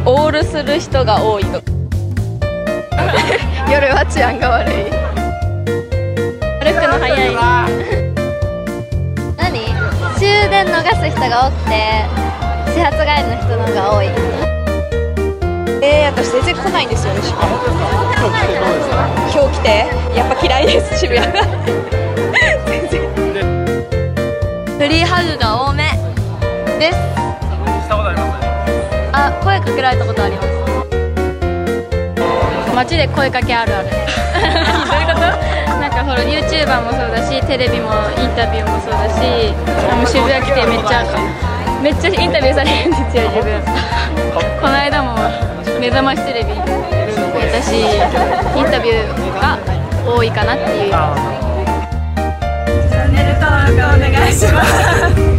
オールする人が多いと夜は治安が悪い、歩くの早い。 何？終電逃す人が多くて始発帰りの人の方が多い。 私全然来ないんですよね、渋谷。今日来てやっぱ嫌いです、渋谷が全然。フリーハグが多めです。 したことあります？ あ、声かけられたことあります。街で声かけあるあるどういうこと？なんかほら YouTuber もそうだし、テレビもインタビューもそうだし、渋谷来てめっちゃインタビューされるんですよ、自分。この間も目覚ましテレビ私インタビューが多いかなっていう。チャンネル登録お願いします